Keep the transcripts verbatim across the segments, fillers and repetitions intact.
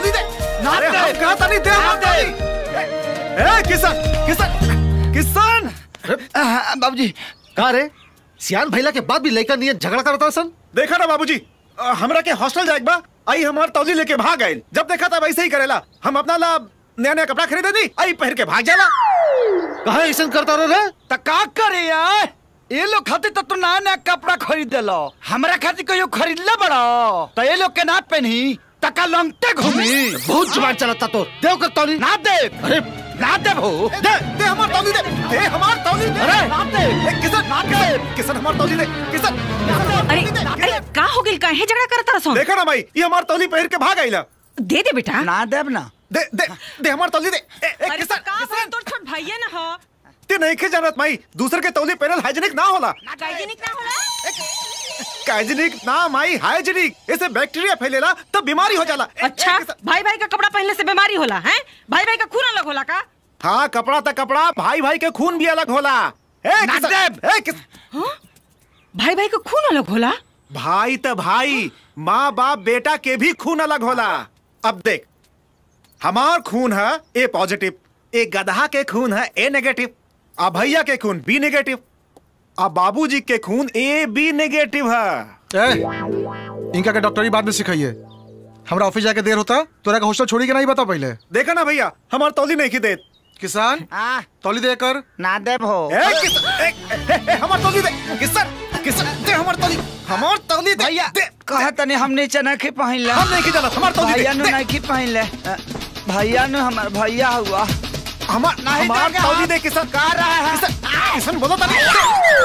तौली दे। अरे हम कहा था नहीं दे हमार तौली। ए किशन किशन किशन। बाबूजी कहा रे सियान भैला के बाद भी लड़का नहीं झगड़ा करता सन। देखा ना बाबूजी हमरा के हॉस्टल जाएक बा आई हमार तौली लेके भाग गए। जब देखा था वैसे ही करेला। हम अपना ला नया नया कपड़ा खरीदे दी आई पहन के भाग जाला। कहा ऐसा करता रहो रे त का करे यार ये लोग खातिर तो तू नया नया कपड़ा खरीद लो हमरा खातिर कोई खरीद ले बड़ा तो ये लोग के ना पहनी तका लंगटे घूमी। बहुत जुबान चलाता तो देव कर तौली ना दे। अरे ना दे भो दे दे हमार तौली दे दे हमार तौली दे। अरे ना दे किशन ना दे किशन हमार तौली दे किशन। अरे अरे का हो गेल काहे झगड़ा करता रहो। देखा ना भाई ये हमार तौली पहन के भाग आइला। दे दे बेटा ना देब ना दे दे दे हमार तौली दे। ए अरे किशन का भाई तोर छोट भाईया ना हो ते नहीं के जानत माई दूसरे के तौली पहनल हाइजीनिक ना होला। हाइजीनिक ना होला हाइजीनिक ना माई हाइजीनिक इससे बैक्टीरिया फैलेला तब बीमारी हो जाला। अच्छा भाई भाई का कपड़ा पहनने से बीमारी होला हैं भाई भाई का खून अलग होला का। हाँ कपड़ा तक कपड़ा भाई भाई के खून भी अलग होला। ए किशन भाई भाई का खून अलग होला। भाई तो भाई माँ बाप बेटा के भी खून अलग होला। अब देख हमार खून है ए पॉजिटिव एक गधा के खून है ए नेगेटिव आ भैया के खून बी नेगेटिव आ बाबूजी के खून ए बी नेगेटिव है। ए, इनका के डॉक्टरी बाद में सिखाइए हमरा ऑफिस जाके देर होता तोरा का हॉस्टल छोड़ी के नहीं बता पहले। देखा ना भैया हमार तौली नहीं की देत। किसान तौली दे कर ना दे भो हमार तौली दे किसान किसान दे हमार तौली हमार तौली दे भैया कहा तने हम नीचे ना के पहन ले हम नहीं की जाना हमार तौली दे भैया नु नहीं की पहन ले भैया नु हमार भैया हुआ हमार हमार तौली दे किसान कह रहा है किसान किसान बोलो तो नहीं।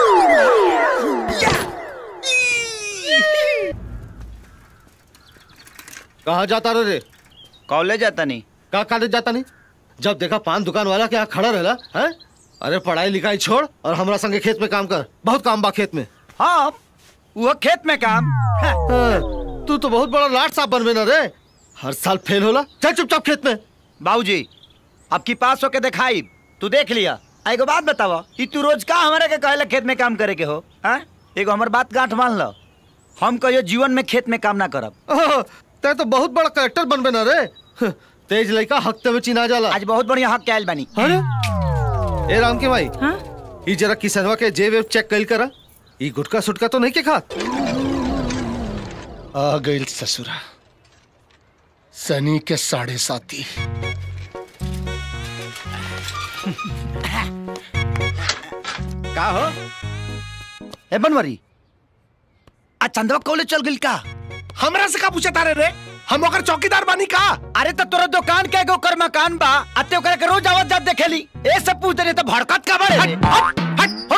कहाँ जाता रे कॉलेज जाता नहीं कहाँ कॉलेज जाता नहीं जब देखा पान दुकान वाला क्या खड़ा रहला है। अरे पढ़ाई लिखाई छोड़ और हमरा संगे खेत में काम कर बहुत काम बा खेत में। हाँ वो खेत में काम हाँ, तू तो बहुत बड़ा लाट साहब बनबे ना रे हर साल फेल होला। चल चुपचाप खेत में। बाबूजी अब की पास होके दिखाई तू देख लिया। एगो बात बतावा कि तू रोज का हमारे के कहला खेत में काम करे के हो हैं। एगो हमार बात गांठ मान लो हम कहियो जीवन में खेत में काम ना करब। ते तो बहुत बड़ा करेक्टर बनबे ना रे तेज लड़का हफ्ते में चिना जाला। आज बहुत बढ़िया हक के आयल बानी। अरे ए राम के भाई हाँ ई जरा किसनवा के जेब वेब चेक कइल करा ई गुटका सुटका तो नहीं के खात। आ गइल ससुरा सनी के साढ़े साथी। का हो ए बनवरी आज चंदवा कॉलेज चल गइल का। हमरा से का पूछे तारे रे हम ओकर चौकीदार बानी का। अरे तो तोरा दुकान के एगो कर मकान बा अते ओकरा के रोज आवत जात देखेली ए सब पूछ दे तो भड़कत का बारे हट हट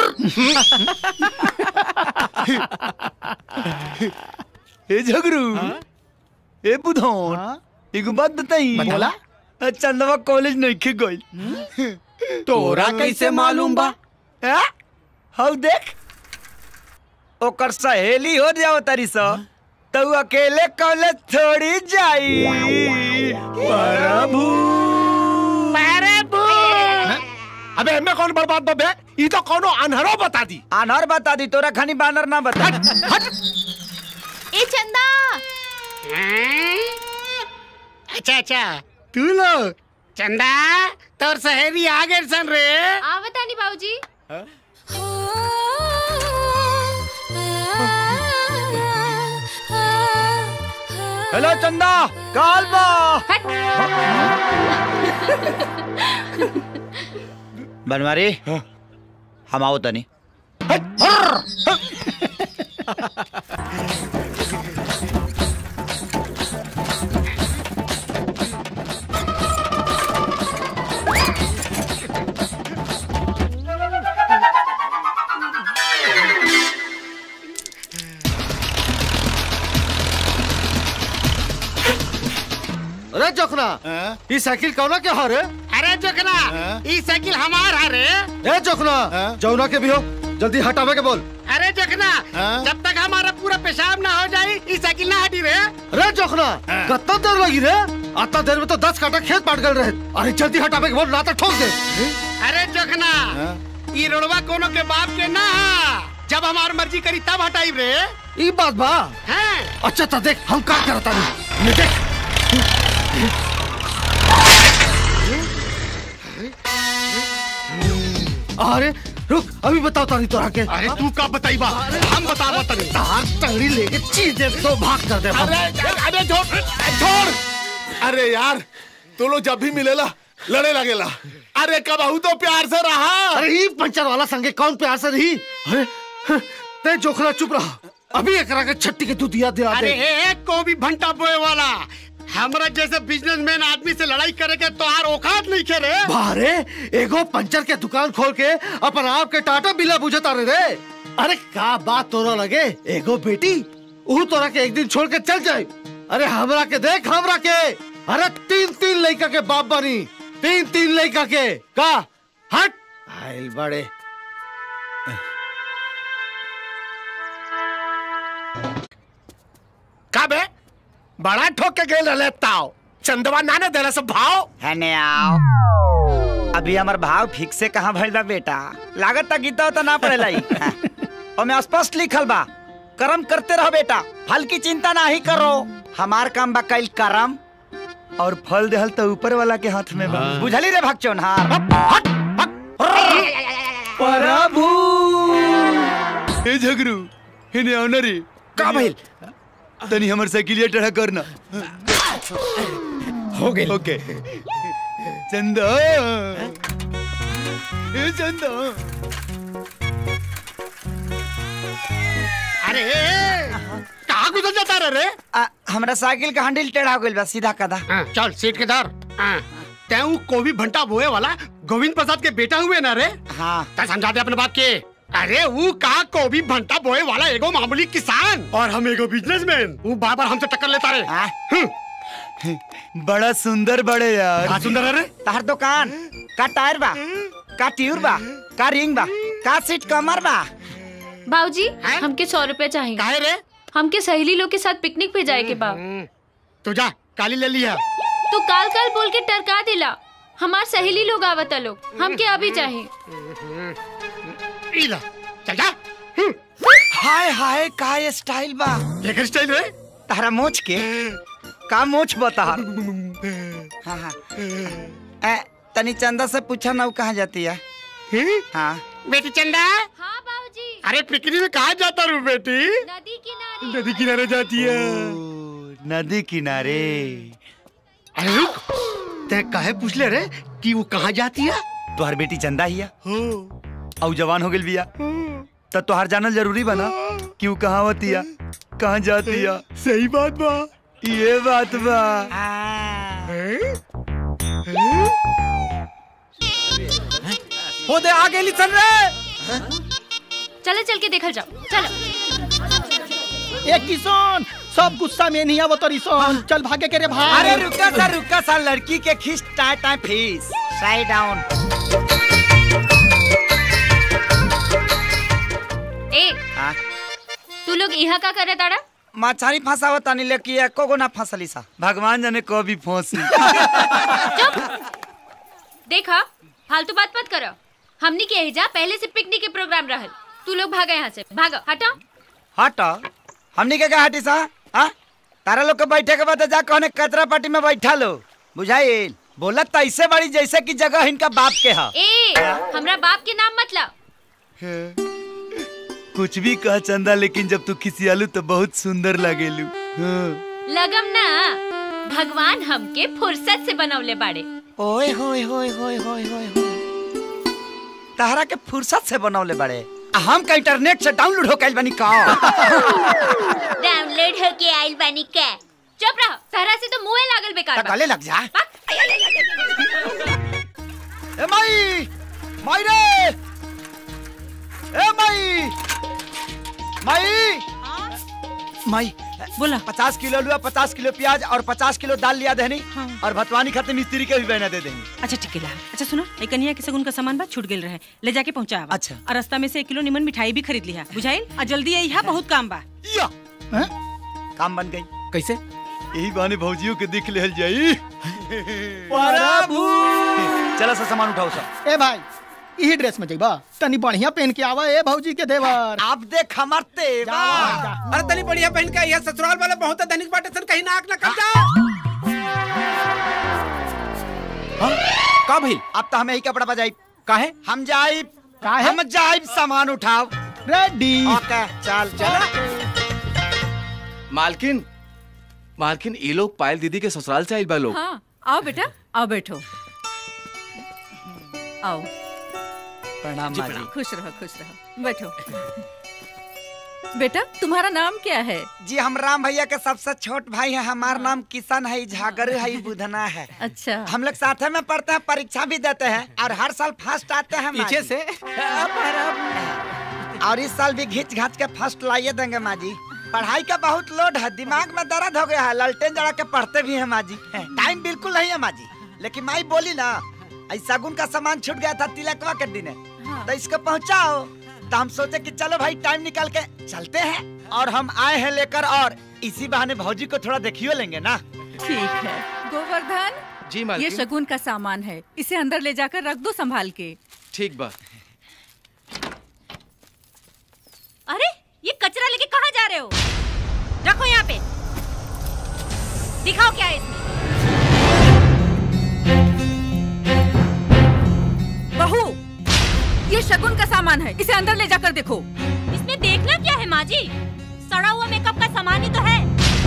हट ए झगरू ए बुधौन एगो बात बताई बोला चंदवा कॉलेज नहीं के गइल तोरा कैसे मालूम बा। हौ देख ओकर सहेली हो जाओ तारी सा तो अकेले कॉलेज थोड़ी जाई। प्रभु प्रभु अबे हमें कौन बर्बाद बबे ई तो कोनो अनहरो बता दी। अनहर बता दी तोरा खानी बानर ना बता। हट ए चंदा अच्छा अच्छा तू लोग चंदा तोर सहेली आ गए सन रे। आवता नहीं बाबूजी। हेलो चंदा काल बा बनवारी हम आओ तनी। अरे जोखना ई साइकिल कौना के हो रे। अरे जोखना ई साइकिल हमार है रे। ए जोखना जौना के भी हो जल्दी हटावे के बोल। अरे जोखना जब तक हमारा पूरा पेशाब ना हो जाए ई साइकिल ना हटी रे। अरे जोखना कितना देर लगी रे इतना देर में तो दस काटा खेत पाट गल रहे। अरे जल्दी हटावे के बोल ना तो ठोक दे। अरे जोखना ई रोडवा कोनो के बाप के ना जब हमार मर्जी करी तब हटाई रे। ई बात बा हैं अच्छा तो देख हम का करता नहीं देख अरे रुक, अभी बताओ तारी तो आके। अरे तू का बताई बा, हम बतावा तनी। तार तंगड़ी लेके चीज तो भाग कर दे। अरे अरे छोड़ छोड़। अरे यार तू लोग जब भी मिलेला लड़े लगेला। अरे कबहू तो प्यार से रहा। अरे ही पंचर वाला संगे कौन प्यार से रही? अरे ते जोखना चुप रहा, अभी एकरा के छट्टी के दूधिया दिला दे। अरे एक को भी भंटा बोए वाला हमरा जैसे बिजनेसमैन आदमी से लड़ाई करे के तोहार औकात नहीं खे रे। बारे एगो पंचर के दुकान खोल के अपन आप के टाटा बिला बुझता रे रे। अरे का बात तोरा लगे, एगो बेटी ऊ तोरा के एक दिन छोड़ के चल जाए। अरे हमरा के देख, हमरा के अरे तीन तीन लड़का के बाप बनी, तीन तीन लड़का के का हट आइल बड़े। का बे बड़ा ठोक के गेल रहले ताओ, चंदवा नाने देला सब भाव है ने आओ। अभी हमार भाव ठीक से कहाँ भइल बा बेटा, लागत तक गीता तो ना पड़ेला ही। और मैं स्पष्ट लिखल बा, कर्म करते रहो बेटा, फल की चिंता ना ही करो। हमार काम बा कईल कर्म और फल देहल तो ऊपर वाला के हाथ में बा। बुझली रे भगचोनहार। प्रभु ए झगरू हेने आओ ना रे। का भइल? तनी हमर साइकिलिया टेढ़ा करना। हो गइल। ओके चंदा ए चंदा। अरे कहाँ गुजर जाता रे रे? आ, हमरा साइकिल का हैंडल टेढ़ा हो गइल बा, सीधा कदा। हाँ, चल सीट के धर। तैं को भी भंटा बोए वाला गोविंद प्रसाद के बेटा हुए ना रे? हाँ ता समझा दे अपने बात के। अरे वो कहा को भी भंटा बोए वाला एगो मामूली किसान और हम एगो बिजनेसमैन। वो बार बार हमसे टक्कर लेता रे। हाँ। बड़ा सुंदर बड़े यार। का सुंदर है रे? तार दुकान का टायर बा, का ट्यूर बा, का रिंग बा, का सीट कमर बा। बाबूजी हैं? हमके सौ रुपए चाहिए। काहे रे? हमके सहेली लोग के साथ पिकनिक पे जाए के बा। तू जा काली ले लिया। तू काल काल बोल के टरका दिला। हमार सहेली लोग आवता लोग, हमके अभी चाहिए। इला चल जा। हाय हाय का ये स्टाइल बा। ये स्टाइल रे? तारा मोच के का मोच बता। हाँ हाँ ए, तनी चंदा से पूछा ना वो कहाँ जाती है। हाँ बेटी चंदा। हाँ बाबूजी। अरे पिकनिक में कहाँ जाता रू बेटी? नदी किनारे। नदी किनारे जाती है। नदी किनारे। अरे रुक, ते काहे पूछ ले रे कि वो कहाँ जाती है? तोहर बेटी चंदा हिया हो औ जवान हो गेल बिया, तब तोहर जानल जरूरी बना कि वो कहाँ होतिया, कहाँ जातिया। सही बात बा। ये बात बा। हो दे आगे ली चल रे। चले चल के देखल जाओ, चलो। ए किसान सब गुस्सा में नहीं आवत रिसन, चल भागे के रे भाई। अरे रुका सा रुका सा, लड़की के खींच टाइ टाइ फीस। Side down. ए हाँ तू लोग यहाँ का करे ताड़ा? मछारी फंसावत तानी लेकी एको गो ना फंसली सा। भगवान जाने कभी फंसी। देखा फालतू बात मत करो। हमनी के एजा पहले से पिकनिक के प्रोग्राम रहल। तू लोग भागा यहाँ से, भागो हटो। हटो हमनी के क्या हटी सा? हाँ तारा लोग के बैठे के बाद जा कहने कचरा पार्टी में बैठा लो। बुझाइल बोला तैसे बड़ी जैसे की जगह इनका बाप के है। ए हमरा बाप के नाम मत लाओ। कुछ भी कह चंदा, लेकिन जब तू खिसियालू तो बहुत सुंदर लगेलू। हाँ। लगम ना, भगवान हमके फुर्सत से बनवले बाड़े। ओए होए होए होए होए होए तारा के फुर्सत से बनवले बड़े। हम का इंटरनेट से डाउनलोड हो गइल बानी का। डाउनलोड हो के आइल बानी का। चुप रहो, सहरा से तो मुंह लागल बेकार बा। गले लग जा। ए माई माई रे, ए माई माई माई बोला। पचास किलो लुआ, पचास किलो प्याज और पचास किलो दाल लिया देनी। हाँ। और भतवानी खाते मिस्त्री के भी बहना दे देंगे। अच्छा ठीक है। अच्छा सुनो, एक कन्या के सगुन का सामान बा छूट गेल रहे, ले जाके पहुंचा। अच्छा। और रास्ता में से एक किलो निमन मिठाई भी खरीद लिया। बुझाइल और जल्दी आई है, बहुत काम बा। या काम बन गई। कैसे? यही बहाने भौजियों के देख ले जाई। प्रभु चलो सा सामान उठाओ सब। ए भाई यही ड्रेस में जाइबा, तनी बढ़िया पहन के आवा। ए भौजी के देवर आप देख हमार तेवर। अरे तनी बढ़िया पहन के यह ससुराल वाले बहुत धनिक बाटे सन, कहीं नाक ना कट जा। का भइल? अब तो हमें ही कपड़ा बजाई। काहे? हम जाई हम जाइब सामान उठाओ। रेडी। ओके चल चल। मालकिन मालकिन ये लोग पायल दीदी के ससुराल से आइल बा लोग। हाँ आओ बेटा आओ बैठो आओ। प्रणाम जी, माँ जी। खुश रहो खुश रहो बैठो। बेटा तुम्हारा नाम क्या है? जी हम राम भैया के सबसे छोट भाई हैं। हमारा नाम किशन है, झागर है, बुधना है। अच्छा हम लोग साथ में पढ़ते हैं, परीक्षा भी देते हैं और हर साल फर्स्ट आते हैं माँ पीछे जी। से और इस साल भी घिंच घाच के फर्स्ट लाइए देंगे माँ जी। पढ़ाई का बहुत लोड है, दिमाग में दर्द हो गया है, ललटेन जड़ा के पढ़ते भी हैं माँ जी। टाइम बिल्कुल नहीं है माँ जी। लेकिन माई बोली ना ऐसा गुन का सामान छूट गया था तिलकवा के दिन, तो इसको पहुँचाओ। तो हम सोचे कि चलो भाई टाइम निकाल के चलते हैं, और हम आए हैं लेकर, और इसी बहाने भौजी को थोड़ा देखियो लेंगे ना। ठीक है गोवर्धन। जी मालकिन। ये शगुन का सामान है, इसे अंदर ले जाकर रख दो संभाल के। ठीक बा। अरे ये कचरा लेके कहाँ जा रहे हो? रखो यहाँ पे। दिखाओ क्या है इसमें। बहू ये शगुन का सामान है, इसे अंदर ले जाकर देखो। इसमें देखना क्या है माँ जी? सड़ा हुआ मेकअप का सामान ही तो है,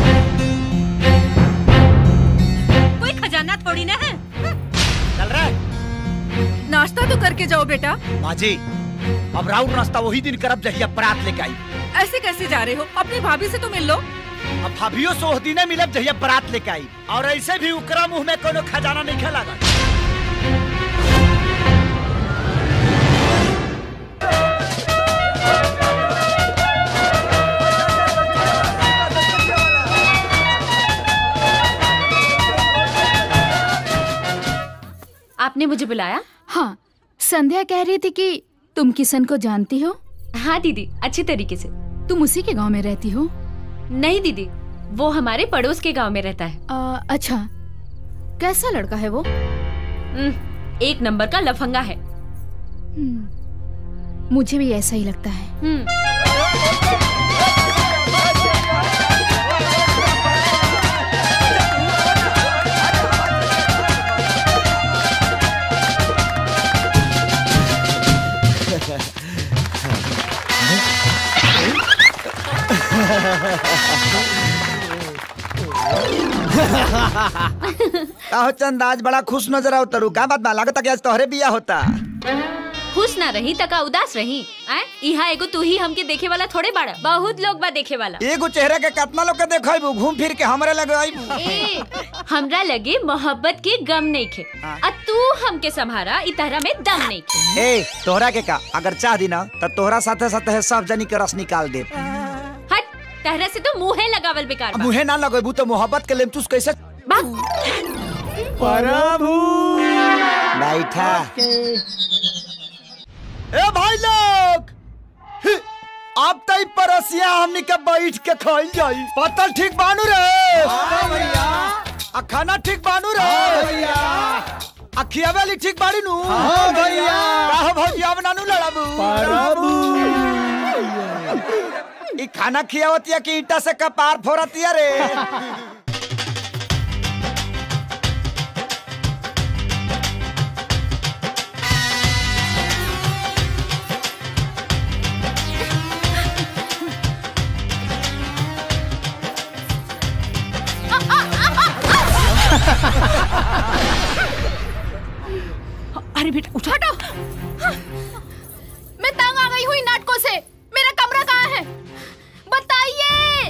कोई खजाना थोड़ी ना है। चल रहा है। नाश्ता तो करके जाओ बेटा। माँ जी अब राउंड नाश्ता वही दिन करब जहिया बरात लेके आई। ऐसे कैसे जा रहे हो? अपनी भाभी से तो मिल लो। अब भाभियों से दिन मिलब जहिया बरात लेके आई, और ऐसे भी उकरा मुंह में कोनो खजाना नहीं खेला। आपने मुझे बुलाया? हाँ, संध्या कह रही थी कि तुम किशन को जानती हो। हाँ दीदी, अच्छी तरीके से। तुम उसी के गांव में रहती हो? नहीं दीदी, वो हमारे पड़ोस के गांव में रहता है। आ, अच्छा, कैसा लड़का है वो? एक नंबर का लफंगा है। मुझे भी ऐसा ही लगता है। कहो चंद आज बड़ा खुश नजर आओ तरू, का बात बा? लागत कि आज तोहरे बिया होता। खुश ना रही तका उदास रही। आए यहाँ एगो तू ही हमके देखे वाला थोड़े बड़ा, बहुत लोग बा देखे वाला। एगो चेहरा के कितना लोग के देखो, घूम फिर के हमरे लगे आइबू। ए, हमरा लगे मोहब्बत के गम नहीं खे, आ तू हमके संभारा इतारा में दम नहीं खे। ए तोहरा के का अगर चाह दी ना तो तोहरा साथे साथे सब जनी के रस निकाल दे। हट, तहरा से तो मुँहे लगावल बेकार बा। मुँहे ना लगेबू तो मोहब्बत के लेमचूस कैसे? प्रभु बैठा। ए भाई लोग, अब तई परसिया हमनी के बैठ के खाई जाई। पतल ठीक बानू रे? हाँ भैया। आ खाना ठीक बानू रे? हाँ भैया। आ खियावेली ठीक बाड़ी नु? हाँ भैया। काहो भौजिया बनानू लड़ाबू? प्रभु ई खाना खियावतिया कि ईटा से कपार फोड़तिया रे? अरे बेटा उठा दो। मैं तंग आ गई हुई नाटकों से। मेरा कमरा कहाँ है? बताइए।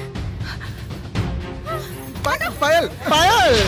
पायल, पायल।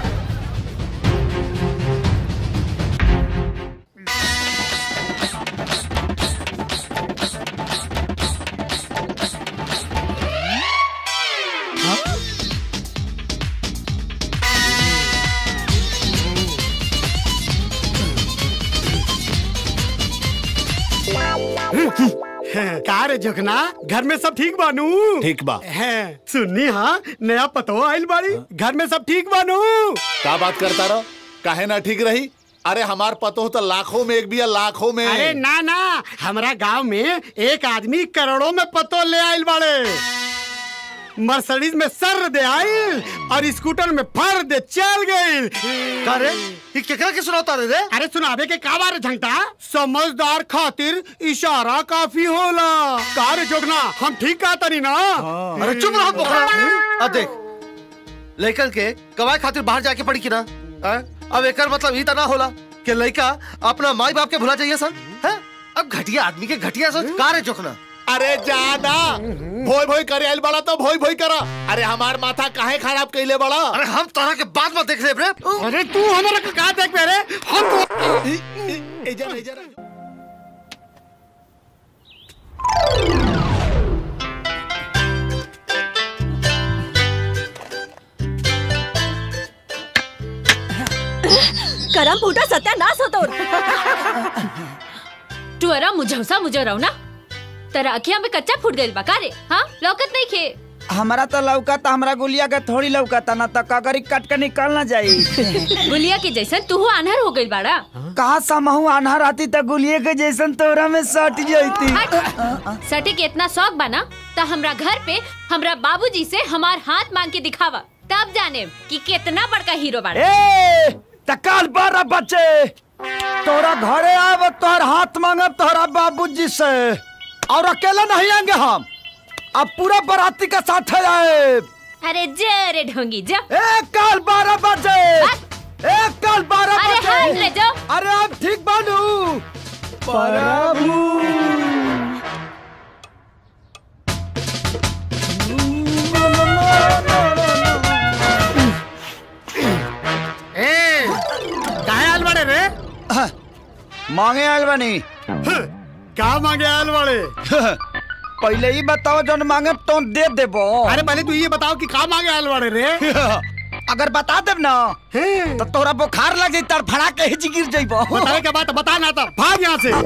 का रे जोखना, घर में सब ठीक बानू? ठीक बा। है सुननी हाँ, नया पतो आइल बाड़ी, घर में सब ठीक बानू? का बात करता रहो, काहे ना ठीक रही? अरे हमार पतो तो लाखों में एक भी है, लाखों में। अरे ना ना, हमारा गांव में एक आदमी करोड़ों में पतो ले आइल बाड़े। मर्सिडीज में सर दे आई और स्कूटर में फर दे चल गई। अरे ये केकरा के सुनाता रे रे? अरे सुनावे के का बारे झंटा, समझदार खातिर इशारा काफी होला। कार जोगना हम ठीक कहता नहीं ना। अरे चुप रहो बोखरा। अब देख लड़कन के कमाई खातिर बाहर जाके पड़ी की ना। अब एकर मतलब ई तना होला कि लड़का अपना माई बाप के भुला जाइए सन है? अब घटिया आदमी के घटिया सोच कार जोखना। अरे जाना भोई भोई करे आइल बड़ा तो भोई भोई करा। अरे हमार माथा काहे खराब कइले बड़ा? अरे हम तोरा के बात मत देख ले रे। अरे तू हमारा का का देख रे? हम तो इधर इधर करम फूटा सत्यानाश हो तोर। तू अरा मुझौसा मुझे रहो ना, तेरा अखियां में कच्चा फूट गइल बा का रे? हाँ लौकत नहीं खे। हमारा तो लौकता, हमरा गुलिया के थोड़ी लौकता ना तो कगरी कट के निकल ना जाई। गुलिया के जैसन तू अनहर हो गइल बाड़ा। कहा समहू अनहर आती तो गुलिया के जैसन तोरा में सट जाती। सटे के इतना शौक बना तो हमरा घर पे हमरा बाबूजी से हमार हाथ मांग के दिखावा, तब जाने कि कितना बड़का हीरो बाड़ा। ए तकाल बारह बच्चे तोरा घरे आव तोहर हाथ मांगब तोहरा बाबूजी से, और अकेला नहीं आएंगे हम, अब पूरा बाराती का साथ आए। अरे जरे ढोंगी जा। एक काल बारह बजे एक काल बारह अरे बजे हाथ ले जाओ। अरे अब ठीक बानू प्रभु। मांगे आयल बनी। क्या मांगे आयल वाले? पहले ही बताओ जो मांगे तो दे देबो। अरे पहले तू ये बताओ कि का मांगे आयल वाले रे? अगर बता देब ना तो तोरा बुखार लग जाई, तड़फड़ा के हिच गिर जाइबो। बताए के बात बता ना, तो भाग यहाँ से।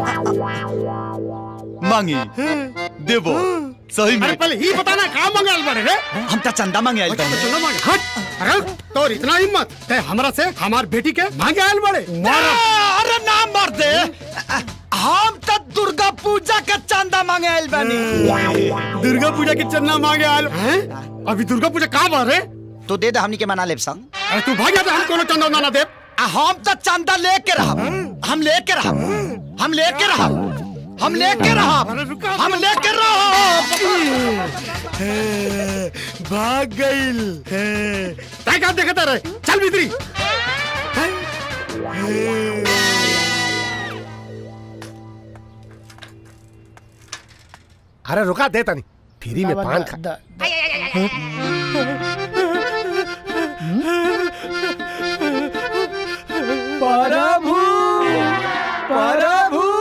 मांगी देबो सही में। अरे पहले ही बता ना का मांगे आयल वाले रे? हम तो चंदा मांगे आयल बानी। चंदा मांगे? हट। अरे तो इतना हिम्मत ते हमरा से हमार बेटी के मांगे आयल वाले? अरे ना मर दे, हम तो दुर्गा पूजा के चंदा मांगे आयल बानी। दुर्गा पूजा के चंदा मांगे आयल? अभी दुर्गा पूजा का बार है? तो दे दे, हमनी के मना लेब संग। अरे तू भाग जा, हम कोनो चंदा ना दे। हम तो चंदा लेके रहब, हम लेके रहब, हम लेके रहब, हम लेके रहब, हम लेके रहब। भाग गइल। तय का देखता रहे, चल भीतरी। अरे रुका दे तनी, फ्री में पान खा। प्रभु प्रभु।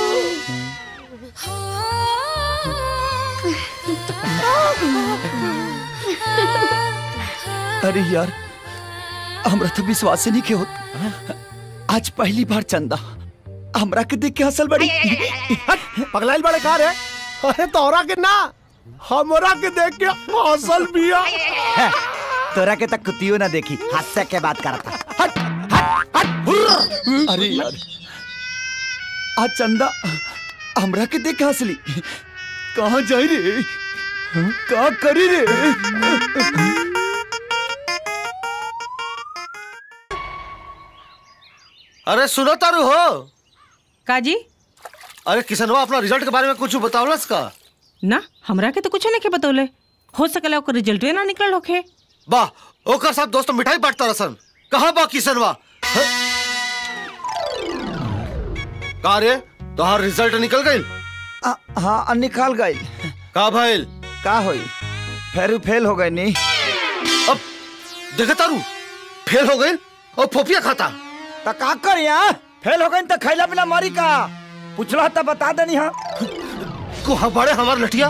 अरे यार हमरा तो विश्वास ही नहीं के होत। आज पहली बार चंदा हमरा के देख के हंसल बड़ी। पगलाइल बड़े कार है? अरे तोरा के ना, हमरा के देख के हंसल बिया। तोरा के तक कुतियो ना देखी, हास्य के बात करता। हट हट हट। अरे यार आज चंदा हमरा के देख हंसली। कहाँ जाई रे, का करी रे? अरे सुनो तारू हो काजी? अरे किसनवा अपना रिजल्ट के बारे में कुछ बतावलस का? ना हमरा के तो कुछ नहीं के बतौले। हो सकेला ओकर रिजल्ट ना निकल होखे। वाह ओकर सब दोस्त मिठाई बांटता रसन। कहाँ बा किसनवा? का रे तोहार रिजल्ट निकल गइल? हाँ निकल गइल। का भइल? का होई फेरू फेल हो गई नी। अब देखे तारू फेल हो गइल और फोफिया खाता। तो का कर यहाँ फेल हो गई तो खैला पिला मारी का? पूछला तो बता देनी। हाँ को हमारे हमार लठिया।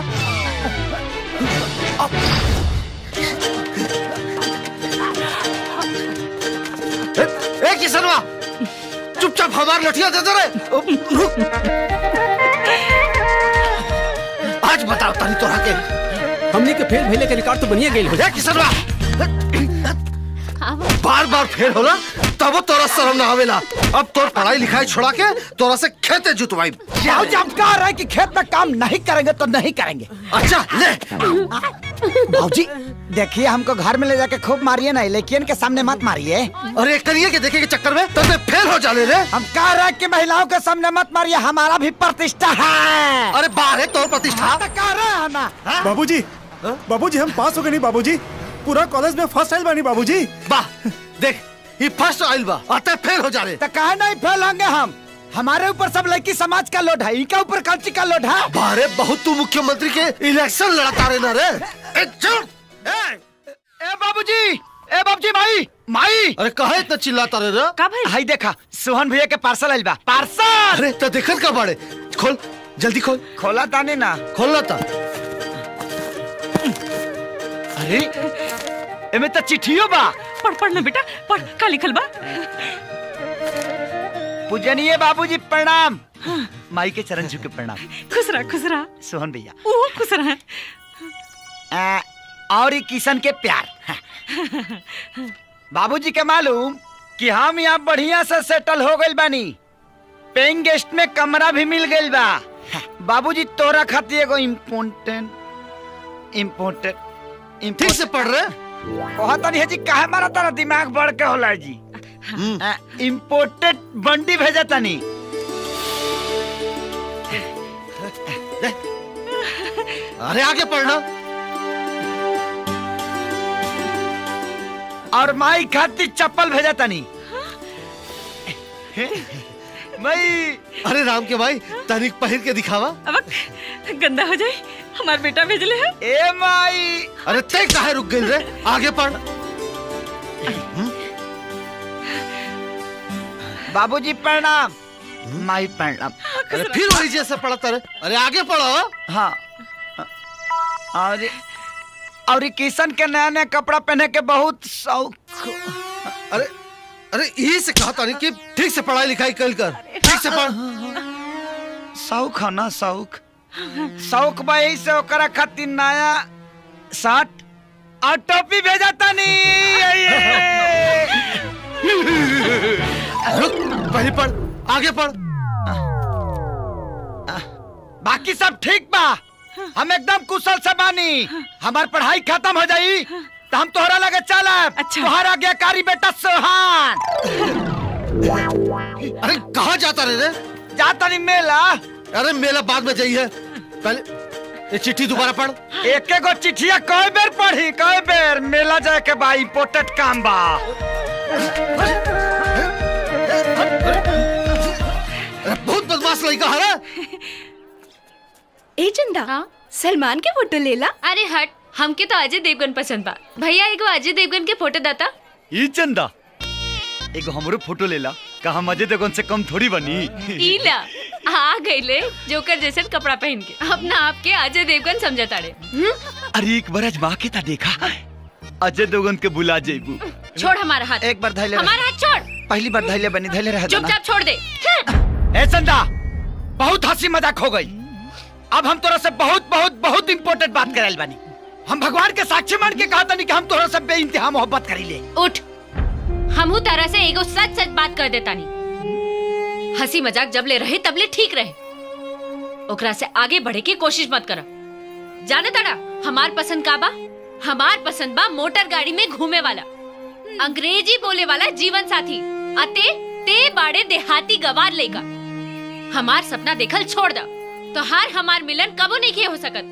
ए, ए किसनवा चुपचाप हमार लठिया दे दे रे। आज बताओ तानी तोरा के हमनी के फेल भइले के रिकॉर्ड तो बनिए गइल हो। ए किसनवा बार बार फेल होला तब तोरा शर्म ना आवेला। अब तोर पढ़ाई लिखाई छोड़ा के तोरा से खेते जुतवाई। बाबूजी हम कह रहे हैं कि खेत में काम नहीं करेंगे तो नहीं करेंगे। अच्छा ले। बाबूजी देखिए हमको घर में ले जाके खूब मारिए ना, लेकिन के सामने मत मारिए। अरे करिए के देखे के चक्कर में तब फेल हो जाने रे। हम कह रहे हैं कि महिलाओं के सामने मत मारिए, हमारा भी प्रतिष्ठा है। अरे बाहर है तोर प्रतिष्ठा। तो कह रहे हैं ना। बाबूजी बाबूजी हम पास हो गए नहीं बाबूजी, पूरा कॉलेज में फर्स्ट आइल बानी बाबूजी। वाह देख ये फर्स्ट आइल बा, आते फेल हो जा रहे। तो कहे नहीं फेल होंगे हम, हमारे ऊपर सब लड़की समाज का लोड है, इनका ऊपर कल्ची का लोड है। बारे बहुत तू मुख्यमंत्री के इलेक्शन लड़ता रहे ना रे। ए चुप। ए बाबूजी, ए बाबूजी माई माई। अरे कहे इतना चिल्लाता रहे रे? का भाई? हाई देखा सोहन भैया के पार्सल आइल बा। पार्सल। अरे तो देखत का बाड़े, खोल जल्दी खोल। खोला ताने ना। खोलना था। अरे एमे तो चिट्ठियों बा। पढ़ पढ़ ना बेटा, पढ़ का लिखल बा। पूजनीय बाबूजी प्रणाम। माई के चरण छू के प्रणाम। खुश रह खुश रह सोहन भैया। ओ खुश रह। आ, और ये किशन के प्यार। बाबूजी के मालूम कि हम यहाँ बढ़िया से सेटल हो गइल बानी, पेइंग गेस्ट में कमरा भी मिल गइल बा। बाबूजी तोरा खातिर एगो इम्पोर्टेंट इम्पोर्टेंट ठीक से पढ़ रहे। बहुत नहीं है जी, काहे मारा तारा दिमाग बढ़ के होला जी। इम्पोर्टेंट बंडी भेजा तानी। अरे आगे पढ़ना। और माई खातिर चप्पल भेजा तानी। माई। अरे राम के भाई तनिक पहिर के दिखावा। अब गंदा हो जाए, हमार बेटा भेजले है। ए माई। अरे ते काहे रुक गइल रे, आगे पढ़। बाबूजी प्रणाम। माई प्रणाम। अरे फिर वही जैसे पढ़ता रे। अरे आगे पढ़ो। हाँ। और और किशन के नया नया कपड़ा पहने के बहुत शौक। अरे अरे यही से कहा था नहीं कि ठीक से पढ़ाई लिखाई कर कर। ठीक से पढ़। शौक है ना शौक। शौक बा यही से ओकरा खातिर नया शर्ट और टोपी भेजा तानी। रुक पहले पढ़, आगे पढ़। बाकी सब ठीक बा, हम एकदम कुशल से बानी। हमार पढ़ाई खत्म हो जाई तो हम तोहरा लगे चलब। अच्छा। तोहरा आज्ञाकारी बेटा सोहान। अरे कहाँ जाता रे रे? जाता नहीं मेला। अरे मेला बाद में जाइए, पहले ये चिट्ठी दोबारा पढ़। एक एक चिट्ठिया कई बेर पढ़ी, कई बेर। मेला जाए के बा, इम्पोर्टेंट काम बा। बहुत बदमाश लड़का है। ए चंदा, हाँ? सलमान के फोटो लेला। अरे हट, हमके तो अजय देवगन पसंद बा। भैया एगो अजय देवगन के फोटो दाता। ई चंदा एगो हमरो फोटो लेला। का हम अजय देवगन से कम थोड़ी बनी। इला आ गईले जोकर जैसे कपड़ा पहन के अपना आप के अजय देवगन समझता रे। अरे एक बार अजमा के ता देखा, अजय देवगन के बुला जेबू। छोड़ हमारा हाथ। एक बार धैले। हमारा हाथ छोड़। पहली बार धैले बनी, धैले रह। चुपचाप छोड़ दे। ए चंदा बहुत हंसी मजाक हो गई। अब हम तोरा से बहुत बहुत बहुत इम्पोर्टेंट बात करे बानी। हम भगवान के साक्षी मान के कहा था नहीं कि हम तोरा से बेइंतहा मोहब्बत करी ले। उठ, हमहू तारा से एगो सच सच बात कर देता नहीं। हंसी मजाक जब ले रहे तब ले ठीक रहे, ओकरा से आगे बढ़े की कोशिश मत करा। जाने तारा हमार पसंद का बा? हमार पसंद बा मोटर गाड़ी में घूमे वाला, अंग्रेजी बोले वाला जीवन साथी। अते ते बाड़े देहाती गवार लेगा। हमार सपना देखल छोड़ दा, तो हार हमार मिलन कबो नहीं किए हो सकत।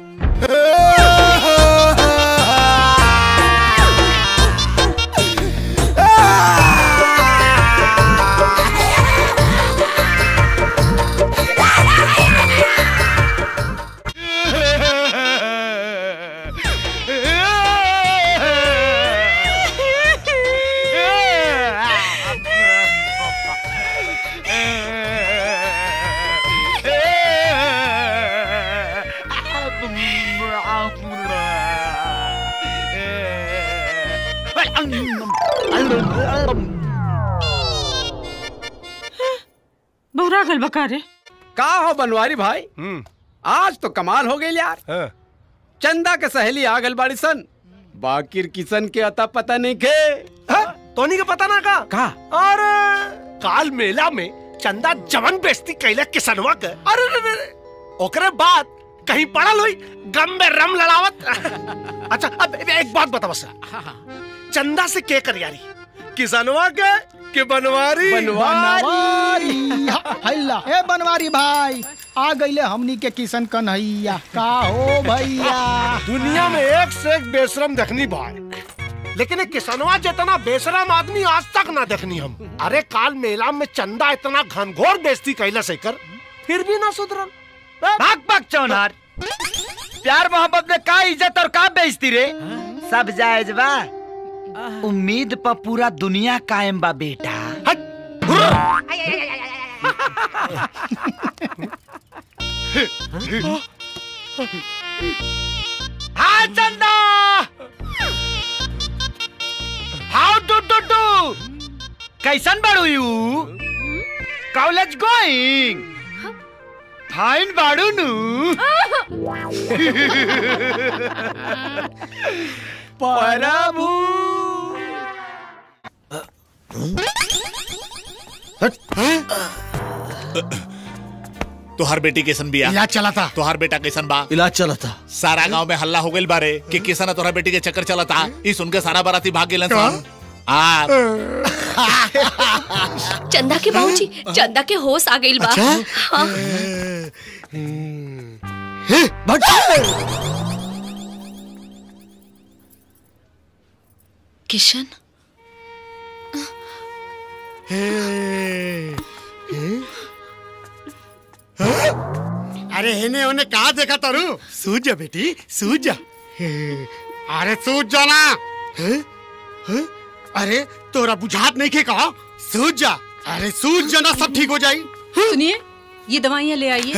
बहुरा गल बका रे। का हो बनवारी भाई, आज तो कमाल हो गई यार। चंदा के सहेली आ गल बाड़ी सन, बाकिर किशन के अता पता नहीं के। तोनी का पता ना का का अरे काल मेला में चंदा जवन बेस्ती कैला किसनवा के अरे रे रे ओकरे बाद कहीं पड़ल हुई गम में रम लड़ावत। अच्छा अब एक बात बता बस, चंदा से के कर यारी, किसनवा के के बनवारी बनवारी हल्ला ए बनवारी भाई आ गईले हमनी के किशन कन्हैया का हो भैया। दुनिया में एक से एक बेशरम देखनी भाई, लेकिन एक किसनवा जितना बेशरम आदमी आज तक ना देखनी हम। अरे काल मेला में चंदा इतना घनघोर बेइज्जती कैला से कर फिर भी ना सुधरल। भाग भाग चौनार, प्यार मोहब्बत में का इज्जत और का बेइज्जती रे, सब जायज बा। उम्मीद पर पूरा दुनिया कायम बा बेटा। हाँ Chanda, how do do do, कैसन बाड़ू यू, कॉलेज गोइंग, फाइन बाड़ू नू। परबू तुहार बेटी कैसन बिया? इलाज चला था। तुहार बेटा कैसन बा? इलाज चला था। सारा गांव में हल्ला हो गइल बारे कि किसन तुहार बेटी के चक्कर चला था। ई सुन के सारा बाराती भाग गेलन सन। आ चंदा के बाबूजी, चंदा के होश आ गइल बा। हाँ। किशन अरे हेने होने कहा देखा तारू, सूझ जा बेटी सूझ जा। अरे सूझ जाना। अरे तोरा बुझात नहीं के कहा, सूझ जा। अरे सूझ जाना, सब ठीक हो जाई। सुनिए ये दवाइयाँ ले आइए।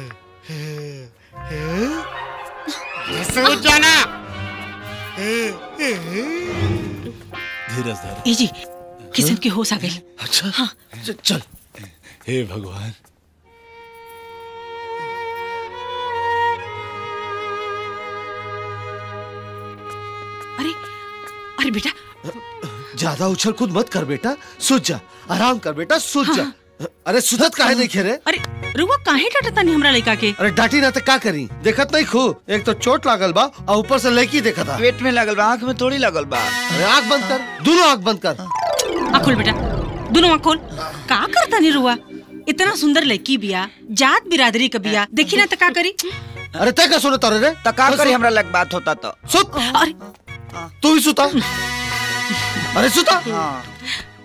सूझ जाना। धीरज धर। ए जी किशन की होश आ गई। अच्छा हाँ चल। हे भगवान, अरे अरे बेटा ज्यादा उछल कूद मत कर बेटा, सूझ जा, आराम कर बेटा, सूझ जा। अरे सुधत काहे नहीं खेरे? अरे रुआ काहे डांटता नहीं हमरा लड़का के? अरे डांटी ना तो का करी, देखत नहीं खू, एक तो चोट लागल बा और ऊपर से लड़की देखा था। पेट में लगल बा, आँख में थोड़ी लगल बा। अरे आँख बंद कर, दोनों आँख बंद कर। आँख खोल बेटा, दोनों आँख खोल। का करता नहीं रुआ, इतना सुंदर लड़की बिया, जात बिरादरी का बिया, देखी ना तो का करी। अरे तय का सुने तारे रे, तो का करी, हमरा लग बात होता तो। सुत। अरे तू ही सुता। अरे सुता।